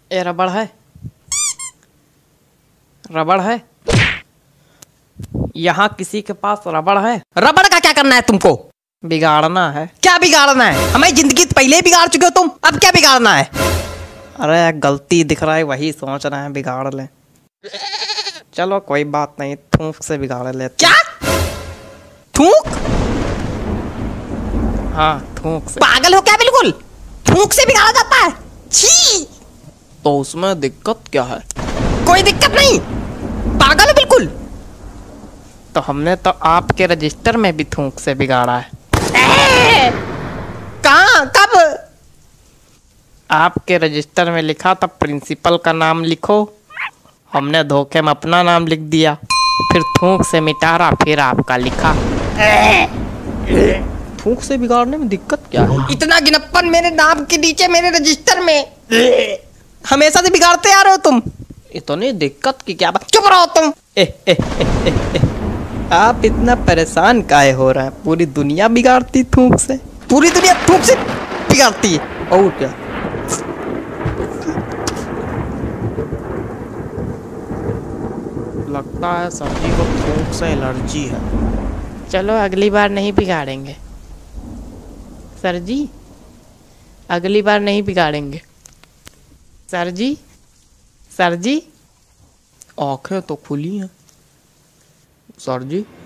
ये रबड़ है, रबड़ है। यहाँ किसी के पास रबड़ है? रबड़ का क्या करना है तुमको? बिगाड़ना है। क्या बिगाड़ना है? हमारी जिंदगी तो पहले ही बिगाड़ चुके हो तुम, अब क्या बिगाड़ना है? अरे गलती दिख रहा है, वही सोच रहे हैं बिगाड़ ले। चलो कोई बात नहीं, थूक से बिगाड़ लेते। क्या थूक? हाँ थूक से। पागल हो क्या बिल्कुल? थूक से बिगाड़ा जाता है? छी! तो उसमें दिक्कत क्या है? कोई दिक्कत नहीं, पागल हो बिल्कुल। तो हमने तो आपके रजिस्टर में भी थूक से बिगाड़ा है। कहाँ, कब? आपके रजिस्टर में लिखा था प्रिंसिपल का नाम लिखो, हमने धोखे में अपना नाम लिख दिया, फिर थूक से मिटारा, फिर आपका लिखा। थूक से बिगाड़ने में दिक्कत क्या है? इतना गिनप्पन मेरे नाम के नीचे मेरे रजिस्टर में हमेशा से बिगाड़ते आ रहे हो तुम। इतनी दिक्कत की क्या बात? चुप रहो तुम। आप इतना परेशान काहे हो रहे हैं? पूरी दुनिया बिगाड़ती थूक से। पूरी दुनिया थूक से बिगाड़ती है। और क्या? लगता है सभी को थूक से एलर्जी है। चलो अगली बार नहीं बिगाड़ेंगे सर जी, अगली बार नहीं बिगाड़ेंगे सर जी। सर जी आंखें तो खुली हैं सर जी।